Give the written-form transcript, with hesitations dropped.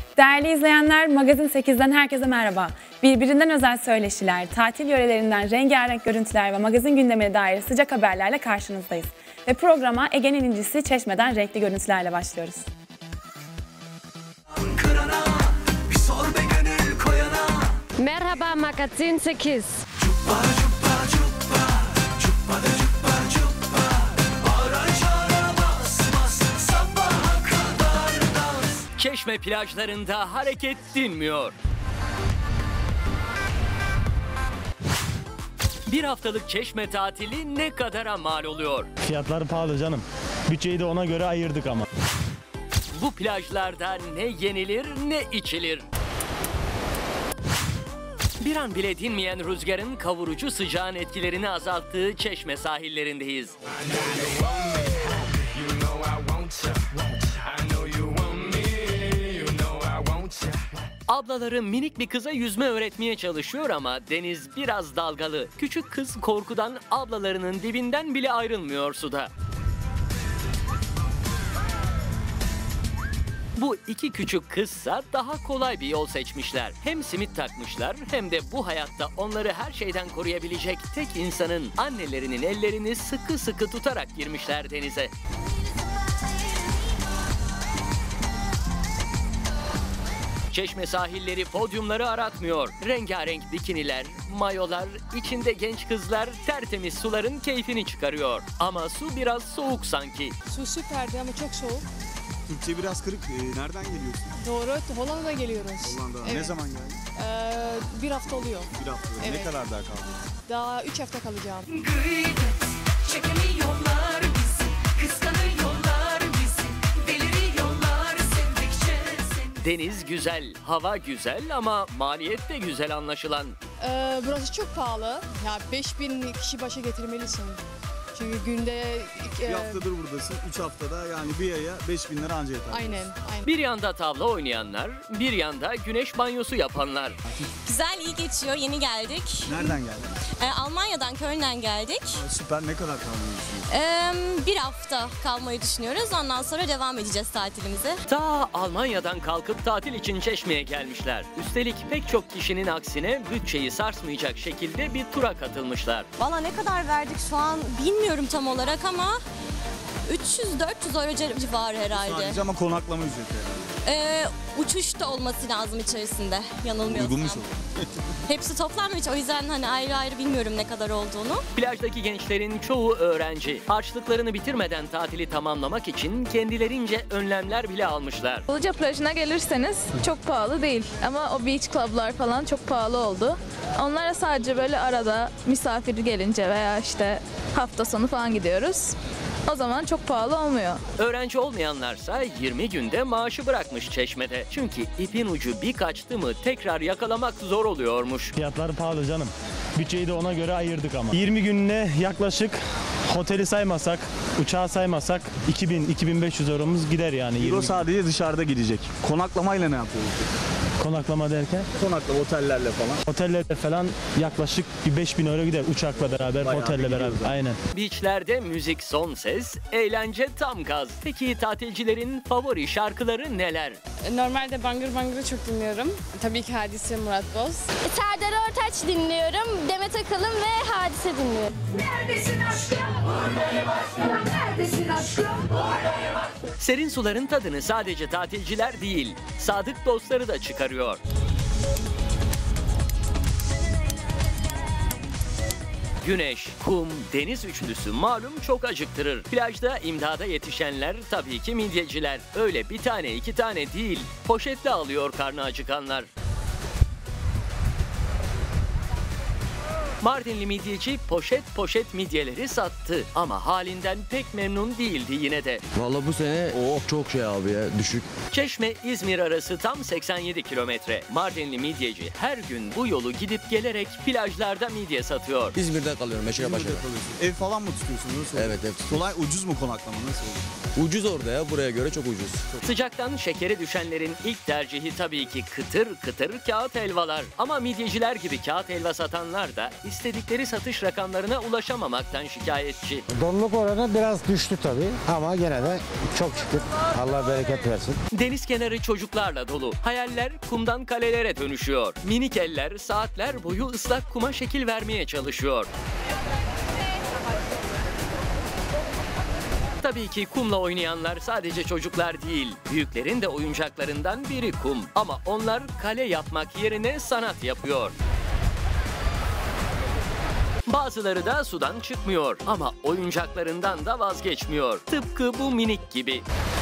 Değerli izleyenler, Magazin 8'den herkese merhaba. Birbirinden özel söyleşiler, tatil yörelerinden rengarenk görüntüler ve magazin gündemine dair sıcak haberlerle karşınızdayız. Ve programa Ege'nin incisi Çeşme'den renkli görüntülerle başlıyoruz. Merhaba Magazin 8. Çeşme plajlarında hareket dinmiyor. Bir haftalık Çeşme tatili ne kadara mal oluyor? Fiyatları pahalı canım. Bütçeyi de ona göre ayırdık ama. Bu plajlarda ne yenilir ne içilir. Bir an bile dinmeyen rüzgarın kavurucu sıcağın etkilerini azalttığı Çeşme sahillerindeyiz. Ablaları minik bir kıza yüzme öğretmeye çalışıyor ama deniz biraz dalgalı. Küçük kız korkudan ablalarının dibinden bile ayrılmıyor suda. Bu iki küçük kızsa daha kolay bir yol seçmişler. Hem simit takmışlar hem de bu hayatta onları her şeyden koruyabilecek tek insanın annelerinin ellerini sıkı sıkı tutarak girmişler denize. Çeşme sahilleri podyumları aratmıyor. Rengarenk bikiniler, mayolar, içinde genç kızlar tertemiz suların keyfini çıkarıyor. Ama su biraz soğuk sanki. Su süperdi ama çok soğuk. Türkçe biraz kırık. Nereden geliyorsun? Doğru, Hollanda'dan geliyoruz. Hollanda. Evet. Ne zaman geldin? Bir hafta oluyor. Bir hafta. Evet. Ne kadar daha kaldın? Daha 3 hafta kalacağım. Çekemiyorlar bizi, kıskanıyorlar bizi, deliriyorlar sevdikçe seni. Deniz güzel, hava güzel ama maliyet de güzel anlaşılan. Burası çok pahalı. Ya 5000 kişi başa getirmelisin. Çünkü günde... Bir haftadır buradasın. 3 haftada yani bir aya 5.000 lira anca yeter. Aynen. Bir yanda tavla oynayanlar, bir yanda güneş banyosu yapanlar. Güzel, iyi geçiyor. Yeni geldik. Nereden geldin? Almanya'dan, Köln'den geldik. Süper. Ne kadar kalmayı düşünüyorsun? Bir hafta kalmayı düşünüyoruz. Ondan sonra devam edeceğiz tatilimize. Ta Almanya'dan kalkıp tatil için Çeşme'ye gelmişler. Üstelik pek çok kişinin aksine bütçeyi sarsmayacak şekilde bir tura katılmışlar. Valla ne kadar verdik şu an bilmiyorum tam olarak ama 300-400 euro civarı herhalde. Sadece ama konaklama ücreti herhalde. Uçuş da olması lazım içerisinde yanılmıyorsam. Uygunmuş o. Hepsi toplam o yüzden hani ayrı ayrı bilmiyorum ne kadar olduğunu. Plajdaki gençlerin çoğu öğrenci. Harçlıklarını bitirmeden tatili tamamlamak için kendilerince önlemler bile almışlar. Ilıca plajına gelirseniz çok pahalı değil ama o beach club'lar falan çok pahalı oldu. Onlara sadece böyle arada misafir gelince veya işte hafta sonu falan gidiyoruz. O zaman çok pahalı olmuyor. Öğrenci olmayanlarsa 20 günde maaşı bırakmış Çeşme'de. Çünkü ipin ucu bir kaçtı mı tekrar yakalamak zor oluyormuş. Fiyatları pahalı canım. Bütçeyi de ona göre ayırdık ama. 20 gününe yaklaşık oteli saymasak, uçağı saymasak 2000-2500 euromuz gider yani. Euro sadece dışarıda gidecek. Konaklamayla ne yapıyoruz? Konaklama derken? Konaklama otellerle falan. Otellerde falan yaklaşık bir 5000 euro gider uçakla beraber, Bayağı otelle gidiyor beraber. zaten. Aynen. Beachlerde müzik son ses, eğlence tam gaz. Peki tatilcilerin favori şarkıları neler? Normalde Bangır Bangır'ı çok dinliyorum. Tabii ki Hadise, Murat Boz. Serdar Ortaç dinliyorum, Demet Akalın ve Hadise dinliyorum. Neredesin aşkım? Buradayım aşkım. Neredesin aşkım? Buradayım aşkım. Serin suların tadını sadece tatilciler değil, sadık dostları da çıkarıyor. Güneş, kum, deniz üçlüsü malum çok acıktırır. Plajda imdada yetişenler tabii ki midyeciler. Öyle bir tane iki tane değil, poşetle alıyor karnı acıkanlar. Mardinli midyeci poşet poşet midyeleri sattı ama halinden pek memnun değildi yine de. Vallahi bu sene çok şey abi ya, düşük. Çeşme-İzmir arası tam 87 kilometre. Mardinli midyeci her gün bu yolu gidip gelerek plajlarda midye satıyor. İzmir'de kalıyorum, Meşelepaşa'da. Ev falan mı tutuyorsun? Nasıl oluyor? Evet, ev tutuyorum. Kolay, ucuz mu konaklama? Nasıl oluyor? Ucuz orada ya, buraya göre çok ucuz. Sıcaktan şekere düşenlerin ilk tercihi tabii ki kıtır kıtır kağıt helvalar. Ama midyeciler gibi kağıt helva satanlar da istedikleri satış rakamlarına ulaşamamaktan şikayetçi. Doluluk oranı biraz düştü tabii ama gene de çok şükür Allah bereket versin. Deniz kenarı çocuklarla dolu. Hayaller kumdan kalelere dönüşüyor. Minik eller saatler boyu ıslak kuma şekil vermeye çalışıyor. Tabii ki kumla oynayanlar sadece çocuklar değil. Büyüklerin de oyuncaklarından biri kum. Ama onlar kale yapmak yerine sanat yapıyor. Bazıları da sudan çıkmıyor ama oyuncaklarından da vazgeçmiyor. Tıpkı bu minik gibi.